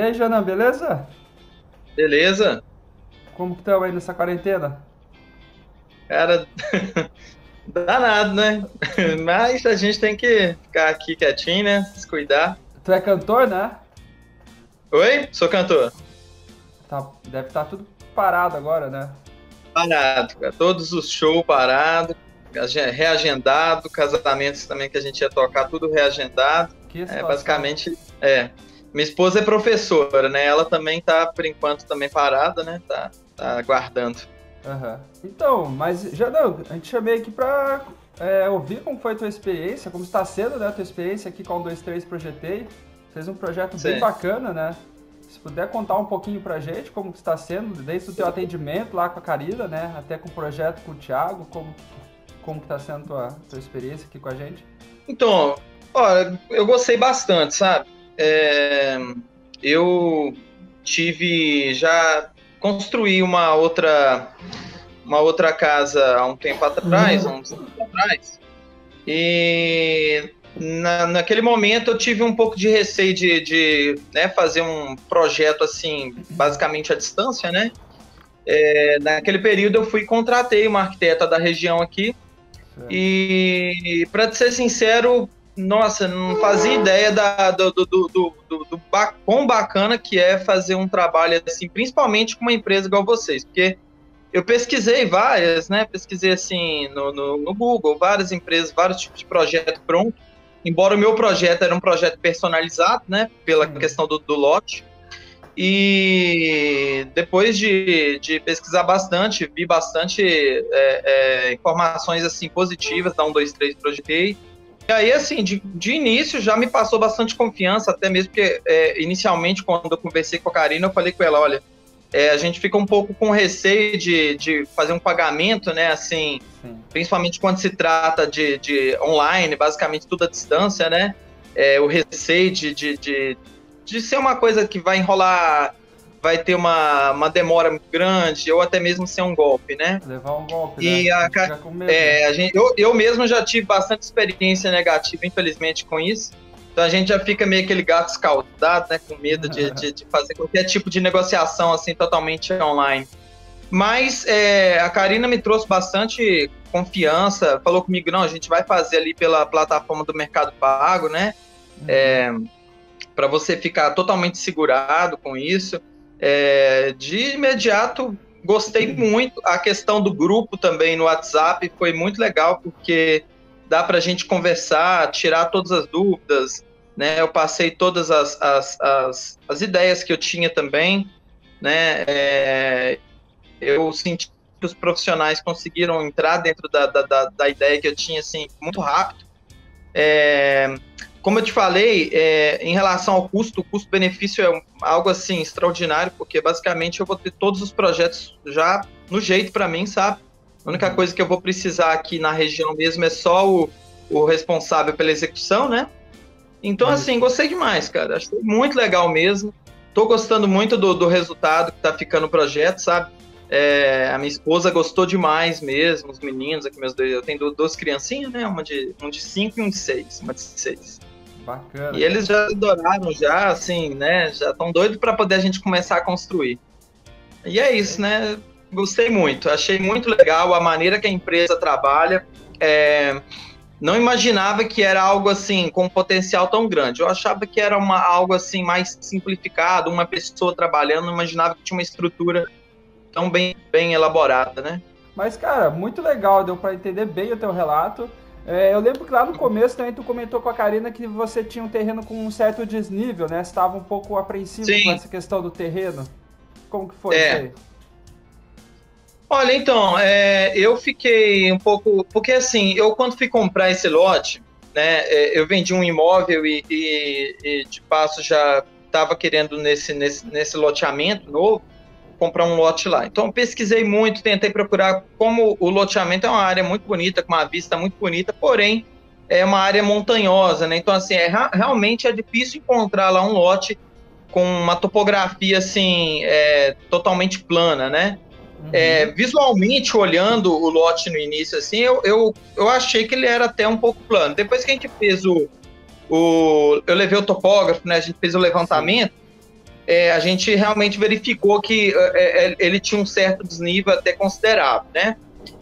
aí, Janão, beleza? Beleza? Como que estão aí nessa quarentena? Cara, danado, né? Mas a gente tem que ficar aqui quietinho, né? Se cuidar. Tu é cantor, né? Oi? Sou cantor. Tá, deve estar tudo parado agora, né? Parado, cara. Todos os shows parados, reagendado, casamentos também que a gente ia tocar, tudo reagendado. Que É, situação. basicamente, é. Minha esposa é professora, né? Ela também tá, por enquanto, também parada, né? Tá aguardando. Aham. Então, mas, Janão, a gente chamei aqui pra ouvir como foi a tua experiência, como está sendo, né, a tua experiência aqui com o 123 Projetei. Fez um projeto bem Sim. bacana, né? Se puder contar um pouquinho pra gente como que está sendo, desde o teu atendimento lá com a Karina, né, até com o projeto com o Thiago, como que está sendo a tua experiência aqui com a gente? Então, olha, eu gostei bastante, sabe? Eu já construí uma outra casa há um tempo atrás, há uns anos atrás, e naquele momento eu tive um pouco de receio de né, fazer um projeto assim, basicamente à distância, né? Naquele período eu fui e contratei uma arquiteta da região aqui, Certo. e para ser sincero, nossa, não fazia ideia quão bacana que é fazer um trabalho assim, principalmente com uma empresa igual vocês, porque eu pesquisei várias, né? Pesquisei assim no Google, várias empresas, vários tipos de projeto pronto. Embora o meu projeto era um projeto personalizado, né? Pela Sim. questão do lote. E depois de pesquisar bastante, vi bastante informações assim positivas da 123 Projetei. E aí, assim, de início já me passou bastante confiança, até mesmo porque inicialmente, quando eu conversei com a Karina, eu falei com ela, olha, a gente fica um pouco com receio de fazer um pagamento, né, assim, Sim. principalmente quando se trata de online, basicamente tudo à distância, né, o receio de ser uma coisa que vai enrolar, vai ter uma demora muito grande, ou até mesmo ser um golpe, né? Levar um golpe, né? E A gente fica com medo. eu mesmo já tive bastante experiência negativa, infelizmente, com isso. Então a gente já fica meio aquele gato escaldado, né? Com medo de fazer qualquer tipo de negociação assim totalmente online. Mas a Karina me trouxe bastante confiança, falou comigo, não, a gente vai fazer ali pela plataforma do Mercado Pago, né? Uhum. Para você ficar totalmente segurado com isso. De imediato, gostei muito. A questão do grupo também no WhatsApp foi muito legal, porque dá para a gente conversar, tirar todas as dúvidas, né? Eu passei todas as ideias que eu tinha também, né? Eu senti que os profissionais conseguiram entrar dentro da ideia que eu tinha, assim, muito rápido. É, Como eu te falei, em relação ao custo, o custo-benefício é algo assim extraordinário, porque basicamente eu vou ter todos os projetos já no jeito para mim, sabe? A única Uhum. coisa que eu vou precisar aqui na região mesmo é só o responsável pela execução, né? Então, assim, Isso. gostei demais, cara. Achei muito legal mesmo. Tô gostando muito do resultado que tá ficando o projeto, sabe? A minha esposa gostou demais mesmo, os meninos aqui, meus dois. Eu tenho duas criancinhas, né? Um de 5 e um de 6. Uma de 6. Bacana, E eles cara. já adoraram, já, assim, né? Já estão doidos para poder a gente começar a construir. E é isso, É. né? Gostei muito. Achei muito legal a maneira que a empresa trabalha. É, não imaginava que era algo assim com um potencial tão grande. Eu achava que era algo assim mais simplificado, uma pessoa trabalhando. Não imaginava que tinha uma estrutura tão bem elaborada, né? Mas, cara, muito legal, deu pra entender bem o teu relato. Eu lembro que lá no começo também tu comentou com a Karina que você tinha um terreno com um certo desnível, né? Você estava um pouco apreensivo com Sim, essa questão do terreno. Como que foi isso é. aí? Olha, então, eu fiquei um pouco. Porque, assim, eu quando fui comprar esse lote, né, eu vendi um imóvel e de passo, já estava querendo, nesse loteamento novo, comprar um lote lá. Então, eu pesquisei muito, tentei procurar. Como o loteamento é uma área muito bonita, com uma vista muito bonita, porém, é uma área montanhosa, né? Então, assim, realmente é difícil encontrar lá um lote com uma topografia, assim, totalmente plana, né? Uhum. Visualmente, olhando o lote no início, assim, eu achei que ele era até um pouco plano. Depois que a gente fez eu levei o topógrafo, né? A gente fez o Sim. levantamento. a gente realmente verificou que ele tinha um certo desnível até considerável, né?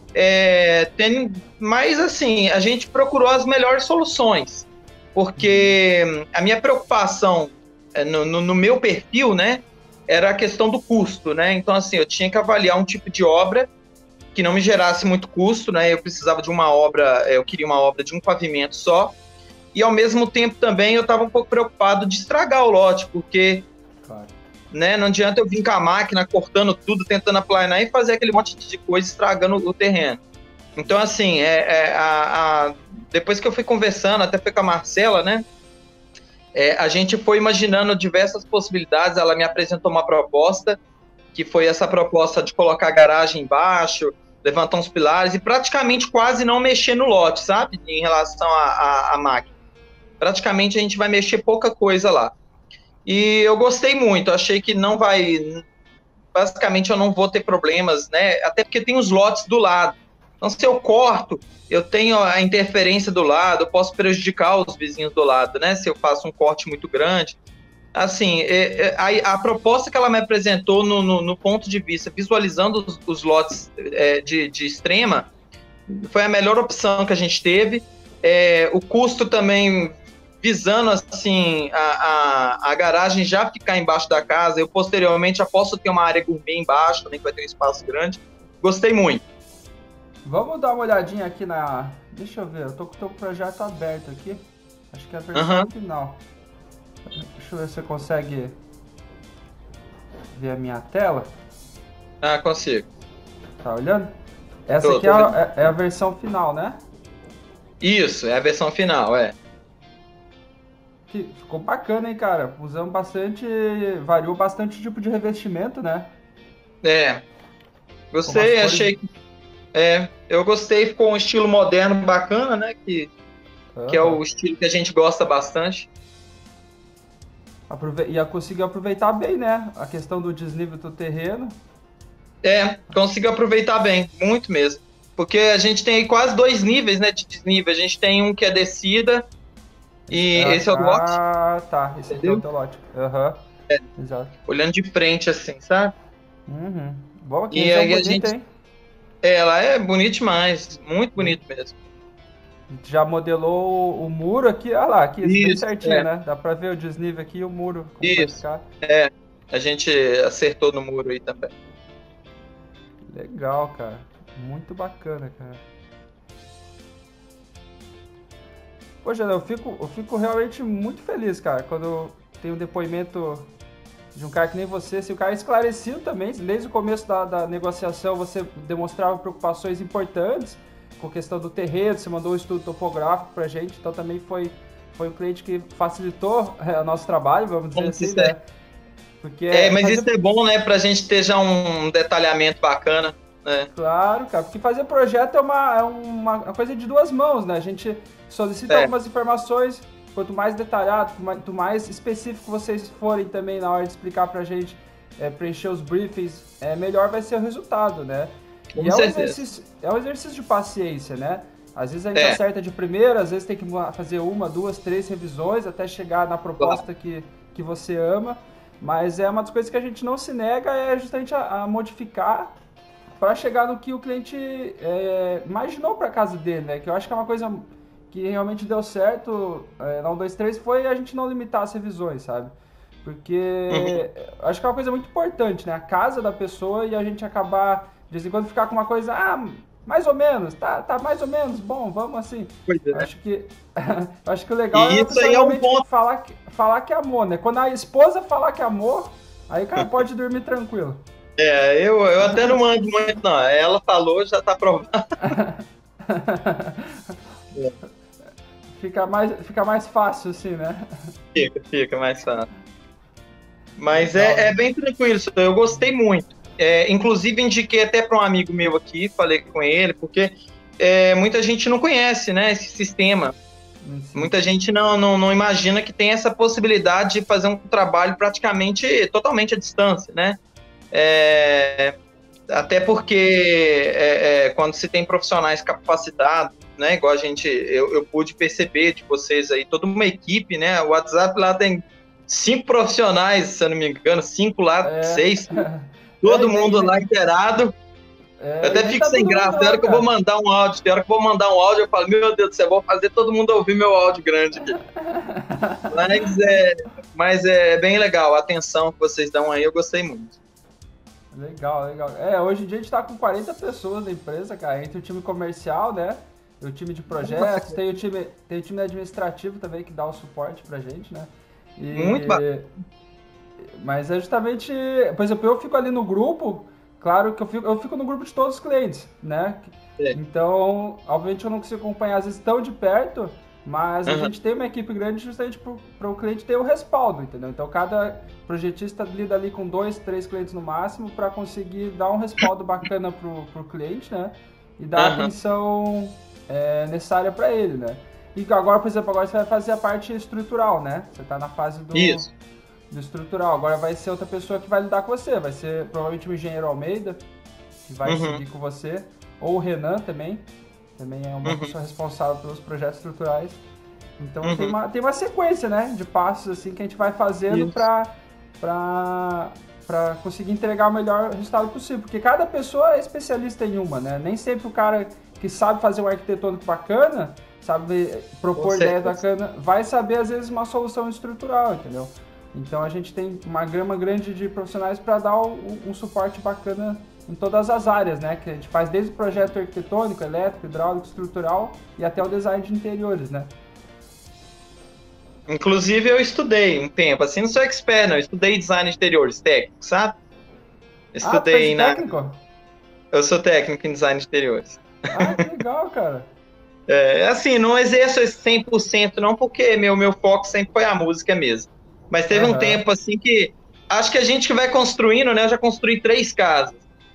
Mas, assim, a gente procurou as melhores soluções, porque a minha preocupação no meu perfil, né, era a questão do custo, né? Então, assim, eu tinha que avaliar um tipo de obra que não me gerasse muito custo, né? Eu precisava de uma obra, eu queria uma obra de um pavimento só, e ao mesmo tempo também eu estava um pouco preocupado de estragar o lote, porque Claro. né, não adianta eu vir com a máquina cortando tudo, tentando aplanar e fazer aquele monte de coisa estragando o terreno. Então, assim, depois que eu fui conversando, até foi com a Marcela, né? A gente foi imaginando diversas possibilidades. Ela me apresentou uma proposta, que foi essa proposta de colocar a garagem embaixo, levantar uns pilares e praticamente quase não mexer no lote, sabe? Em relação à máquina. Praticamente a gente vai mexer pouca coisa lá. E eu gostei muito, achei que não vai... Basicamente eu não vou ter problemas, né? Até porque tem os lotes do lado. Então, se eu corto, eu tenho a interferência do lado, eu posso prejudicar os vizinhos do lado, né? Se eu faço um corte muito grande. Assim, a proposta que ela me apresentou no ponto de vista, visualizando os lotes de extrema, foi a melhor opção que a gente teve. O custo também, visando assim, a garagem já ficar embaixo da casa, eu posteriormente já posso ter uma área gourmet embaixo, também que vai ter um espaço grande. Gostei muito. Vamos dar uma olhadinha aqui na... Deixa eu ver, eu tô com o teu projeto aberto aqui. Acho que é a versão final. Deixa eu ver se você consegue ver a minha tela. Ah, consigo. Tá olhando? Essa aqui é a versão final, né? Isso, é a versão final, Ficou bacana, hein, cara? Usamos bastante... Variou bastante o tipo de revestimento, né? Gostei, achei que... eu gostei, ficou um estilo moderno bacana, né? Que é o estilo que a gente gosta bastante. E conseguiu aproveitar bem, né? A questão do desnível do terreno. Conseguiu aproveitar bem, muito mesmo. Porque a gente tem aí quase 2 níveis, né, de desnível. A gente tem um que é descida e esse é o lote. Ah, tá. Esse aqui é o teu lote. Exato. Olhando de frente, assim, sabe? Bom, aqui e aí bonito, hein? Ela é bonita demais, muito bonito mesmo. Já modelou o muro aqui, olha lá, aqui bem certinho, né? Dá pra ver o desnível aqui e o muro. Como vai ficar. A gente acertou no muro aí também. Legal, cara. Muito bacana, cara. Poxa, eu fico realmente muito feliz, cara, quando tem um depoimento de um cara que nem você, assim, o cara esclarecido também, desde o começo da negociação você demonstrava preocupações importantes com a questão do terreno, você mandou um estudo topográfico pra gente, então também foi um cliente que facilitou o nosso trabalho, vamos dizer assim, né? Porque mas isso é bom, né, pra gente ter já um detalhamento bacana, né? Claro, cara, porque fazer projeto é uma coisa de duas mãos, né? A gente solicita algumas informações, quanto mais detalhado, quanto mais específico vocês forem também na hora de explicar pra gente, preencher os briefings, melhor vai ser o resultado, né? Com e certeza. É um exercício de paciência, né? Às vezes a gente acerta de primeira, às vezes tem que fazer 1, 2, 3 revisões até chegar na proposta que você ama, mas é uma das coisas que a gente não se nega, é justamente a modificar para chegar no que o cliente imaginou para casa dele, né? Que eu acho que é uma coisa que realmente deu certo na 1, 2, 3 foi a gente não limitar as revisões, sabe? Porque acho que é uma coisa muito importante, né? A casa da pessoa e a gente acabar, de vez em quando, ficar com uma coisa, mais ou menos, tá mais ou menos, bom, vamos assim. Acho que o legal é isso aí é um ponto. Falar que amor, né? Quando a esposa falar que amor, aí o cara pode dormir tranquilo. Eu até não mando muito, não. Ela falou, já tá provado. Fica mais fácil, assim, né? Fica mais fácil. Mas é bem tranquilo, eu gostei muito. Inclusive, indiquei até para um amigo meu aqui, falei com ele, porque muita gente não conhece, né, esse sistema. Muita gente não imagina que tem essa possibilidade de fazer um trabalho praticamente totalmente à distância, né? Até porque quando se tem profissionais capacitados, né, igual eu pude perceber de vocês aí, toda uma equipe, né? O WhatsApp lá tem 5 profissionais, se eu não me engano, 5 lá, 6, todo mundo lá inteirado. Eu até fico sem graça, tem hora que eu vou mandar um áudio, eu falo, meu Deus do céu, eu vou fazer todo mundo ouvir meu áudio grande aqui. Mas é bem legal, a atenção que vocês dão aí, eu gostei muito. Legal. Hoje em dia a gente tá com 40 pessoas na empresa, cara, entre o time comercial, né, e o time de projetos, tem o time administrativo também que dá o suporte pra gente, né. Muito bacana. Mas é justamente, por exemplo, eu fico ali no grupo. Claro que eu fico no grupo de todos os clientes, né? Então, obviamente eu não consigo acompanhar às vezes tão de perto, mas a gente tem uma equipe grande justamente para o cliente ter o respaldo, entendeu? Então, cada projetista lida ali com 2, 3 clientes no máximo para conseguir dar um respaldo bacana pro cliente, né? E dar a atenção necessária para ele, né? E agora, por exemplo, você vai fazer a parte estrutural, né? Você está na fase do estrutural. Agora vai ser outra pessoa que vai lidar com você. Vai ser provavelmente o engenheiro Almeida, que vai seguir com você. Ou o Renan também. Também é uma pessoa responsável pelos projetos estruturais. Então tem uma sequência, né, de passos assim, que a gente vai fazendo para conseguir entregar o melhor resultado possível. Porque cada pessoa é especialista em uma, né? Nem sempre o cara que sabe fazer um arquitetônico bacana, sabe propor ideias bacanas, vai saber às vezes uma solução estrutural, entendeu? Então a gente tem uma gama grande de profissionais para dar um suporte bacana em todas as áreas, né? Que a gente faz desde o projeto arquitetônico, elétrico, hidráulico, estrutural e até o design de interiores, né? Inclusive eu estudei um tempo, assim, não sou expert, não, eu estudei design de interiores, técnico, sabe? Estudei técnico? Eu sou técnico em design de interiores. Ah, que legal, cara. Assim, não exerço esse 100% não, porque meu foco sempre foi a música mesmo. Mas teve um tempo, assim, que acho que a gente que vai construindo, né? Eu já construí 3 casas.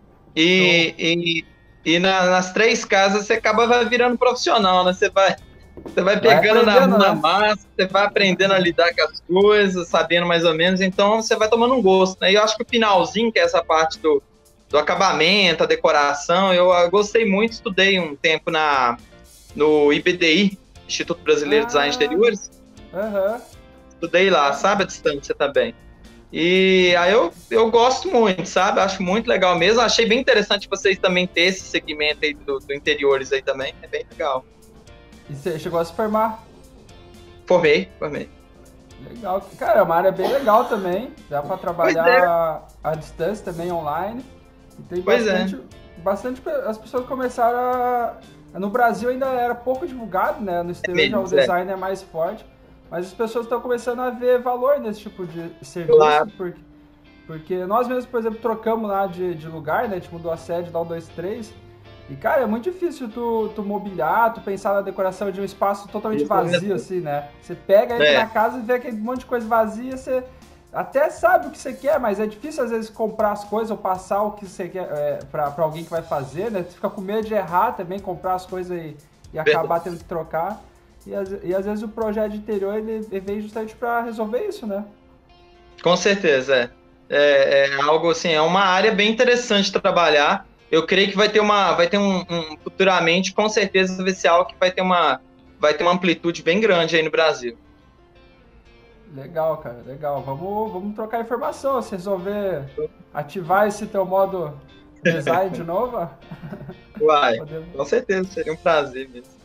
E nas 3 casas você acaba virando profissional, né? Você vai pegando na massa, você vai aprendendo a lidar com as coisas, sabendo mais ou menos, então você vai tomando um gosto, né? E eu acho que o finalzinho, que é essa parte do acabamento, a decoração, eu gostei muito, estudei um tempo no IBDI, Instituto Brasileiro de Design de Interiores. Estudei lá, sabe, a distância também. E aí eu gosto muito, sabe? Acho muito legal mesmo. Achei bem interessante vocês também ter esse segmento aí do interiores aí também. É bem legal. E você chegou a se formar? Formei. Legal. Cara, é uma área bem legal também. Dá para trabalhar à distância também, online. E tem bastante... As pessoas começaram no Brasil ainda era pouco divulgado, né? No exterior já o design é mais forte. Mas as pessoas estão começando a ver valor nesse tipo de serviço, porque nós mesmos, por exemplo, trocamos lá de lugar, né? A gente mudou a sede da 123. E, cara, é muito difícil tu mobiliar, tu pensar na decoração de um espaço totalmente vazio, assim, né? Você pega aí na casa e vê aquele monte de coisa vazia, você até sabe o que você quer, mas é difícil, às vezes, comprar as coisas ou passar o que você quer pra alguém que vai fazer, né? Você fica com medo de errar também, comprar as coisas e acabar tendo que trocar. E às vezes o projeto de interior ele vem justamente para resolver isso, né? Com certeza, é algo assim, é uma área bem interessante de trabalhar. Eu creio que vai ter futuramente, com certeza, vai ser algo que vai ter uma amplitude bem grande aí no Brasil. Legal, cara, legal. Vamos trocar informação, se resolver ativar esse teu modo design de novo. Com certeza, seria um prazer mesmo.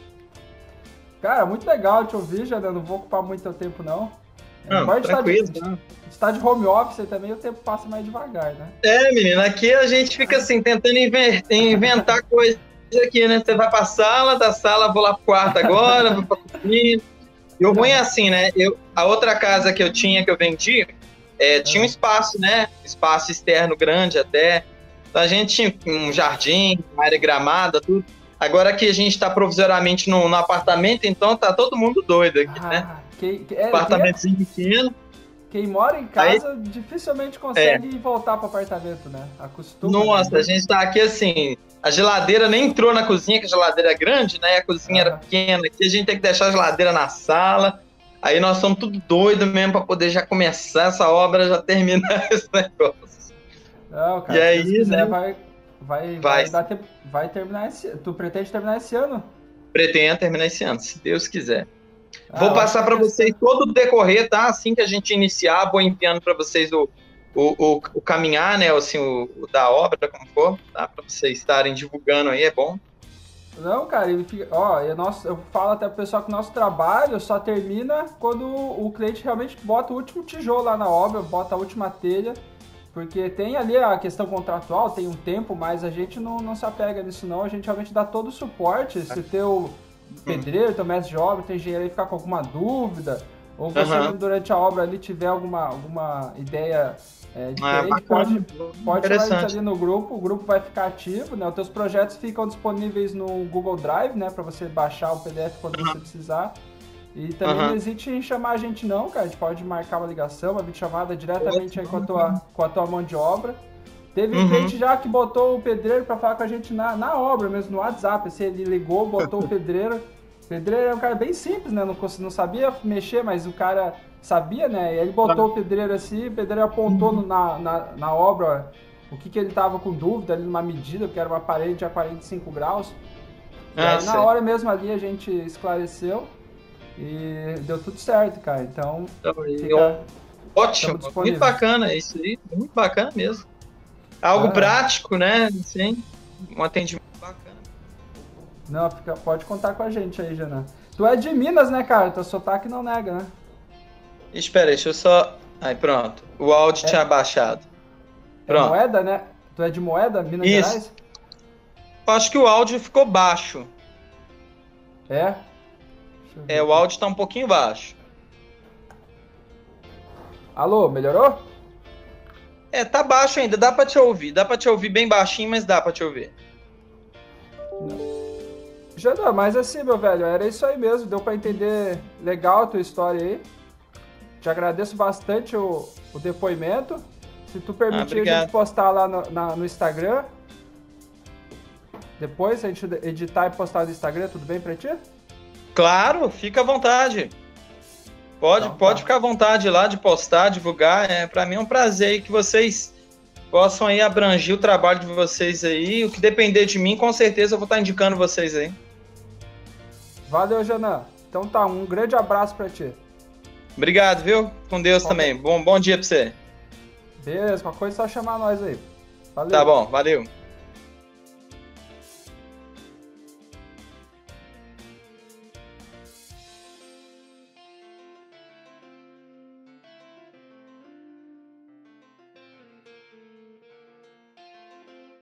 Cara, muito legal te ouvir, Jana. Não vou ocupar muito teu tempo, não. Tranquilo. Está de home office também, o tempo passa mais devagar, né? Menino, aqui a gente fica assim, tentando inventar coisas aqui, né? Você vai pra sala, da sala vou lá pro quarto agora, vou pra cozinha. E o ruim é assim, né? A outra casa que eu vendi, tinha um espaço, né? Espaço externo grande até. Então a gente tinha um jardim, uma área gramada, tudo. Agora que a gente está provisoriamente no apartamento, então tá todo mundo doido aqui, né? Apartamentozinho pequeno. Quem mora em casa dificilmente consegue voltar para o apartamento, né? Acostuma. Nossa, a gente tá aqui assim, a geladeira nem entrou na cozinha, que a geladeira é grande, né? A cozinha era pequena aqui, a gente tem que deixar a geladeira na sala. Aí nós estamos tudo doido mesmo para poder já começar essa obra, já terminar esse negócio. Não, cara, e aí, se quiser, né? Vai terminar Tu pretende terminar esse ano? Pretendo terminar esse ano, se Deus quiser. Vou passar para vocês todo o decorrer, tá? Assim que a gente iniciar, vou enviando para vocês o caminhar, né? Assim, o da obra, como for, tá? Para vocês estarem divulgando aí, é bom. Não, cara, eu falo até pro pessoal que o nosso trabalho só termina quando o cliente realmente bota o último tijolo lá na obra, bota a última telha, porque tem ali a questão contratual, tem um tempo, mas a gente não se apega nisso não, a gente realmente dá todo o suporte. Se ter o pedreiro, teu mestre de obra, tem engenheiro aí ficar com alguma dúvida, ou você durante a obra ali tiver alguma ideia diferente, pode falar isso ali no grupo, o grupo vai ficar ativo, né? Os teus projetos ficam disponíveis no Google Drive, né? Para você baixar o PDF quando você precisar. E também não hesite em chamar a gente não, cara. A gente pode marcar uma ligação, uma videochamada diretamente aí com a tua mão de obra. Teve cliente já que botou o pedreiro para falar com a gente na obra mesmo, no WhatsApp. Assim, ele ligou, botou o pedreiro. O pedreiro é um cara bem simples, né? Não sabia mexer, mas o cara sabia, né? E ele botou o pedreiro assim, o pedreiro apontou na obra o que ele tava com dúvida ali numa medida, porque era uma parede a 45 graus. E aí, na hora mesmo ali a gente esclareceu e deu tudo certo, cara. Então, ótimo, muito bacana isso aí, muito bacana mesmo. Algo prático, né? Assim, um atendimento bacana. Não, pode contar com a gente aí, Janan. Tu é de Minas, né, cara? Teu sotaque não nega, né? Espera, deixa eu só... Aí, pronto. O áudio tinha baixado. Pronto. É Moeda, né? Tu é de Moeda, Minas Gerais? Eu acho que o áudio ficou baixo. É? O áudio tá um pouquinho baixo. Alô, melhorou? Tá baixo ainda, dá pra te ouvir. Dá pra te ouvir bem baixinho, mas dá pra te ouvir. Janan, mas assim, meu velho, era isso aí mesmo. Deu pra entender legal a tua história aí. Te agradeço bastante o depoimento. Se tu permitir a gente postar lá no Instagram. Depois a gente editar e postar no Instagram, tudo bem pra ti? Claro, fica à vontade. Pode ficar à vontade lá de postar, divulgar. Para mim é um prazer que vocês possam aí abranger o trabalho de vocês aí. O que depender de mim, com certeza eu vou estar indicando vocês aí. Valeu, Janan. Então tá, um grande abraço pra ti. Obrigado, viu? Com Deus também. Bom dia pra você. Beleza, qualquer coisa é só chamar nós aí. Valeu. Tá bom, valeu.